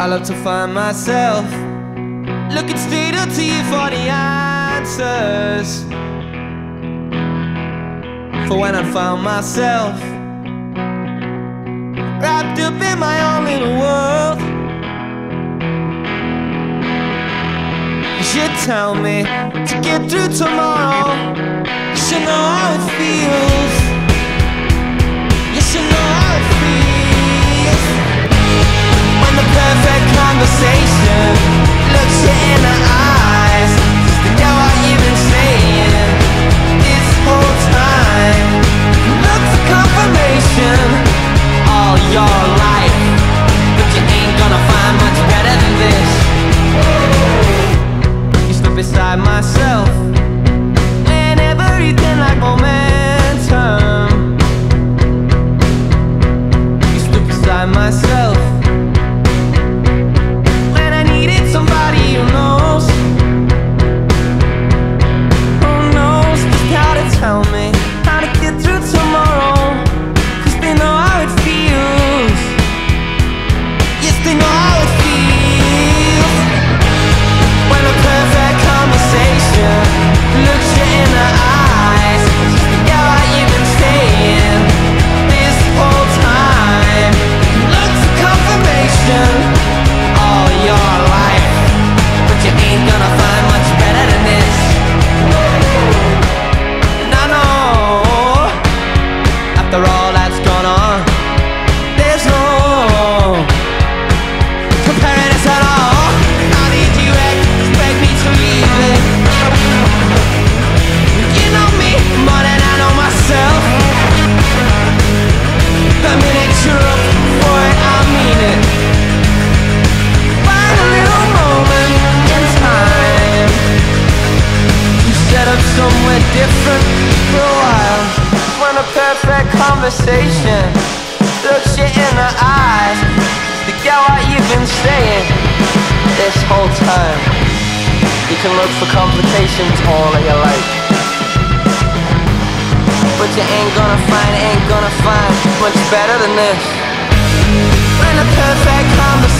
I love to find myself looking straight up to you for the answers. For when I found myself wrapped up in my own little world, you should tell me to get through tomorrow. You should know how it feels. You should know how it feels when the perfect conversation looks you in the eyes. Forget what you've been saying this whole time. Look for confirmation all your life, but you ain't gonna find much better than this. You slip beside myself and everything like momentum. You slip beside myself when I needed somebody who knows just how to tell me how to get through tomorrow. Cause they know how it feels. Yes, they know how it feels when a perfect conversation looks you in the eyes. Forget what you've been saying this whole time. Look for confirmation all your life, but you ain't gonna find much better than this. And I know after all that's gone on, there's no comparing us at all. How did you expect me to leave it? You know me more than I know myself. The minute you're up for it, I mean it. Find a little moment in time to set up somewhere different for a while. When a perfect conversation looks you in the eyes, forget what you've been saying this whole time. You can look for complications all that you like, but you ain't gonna find much better than this. When a perfect conversation